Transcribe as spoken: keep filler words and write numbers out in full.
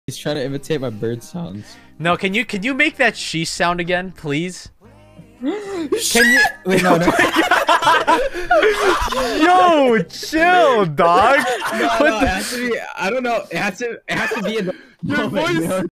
He's trying to imitate my bird sounds. No, can you can you make that sheesh sound again, please? Can you? Wait, no, no. Yo, chill, dog. No, no, it has to be. I don't know. It has to. It has to be in the. Your moment, voice, you know?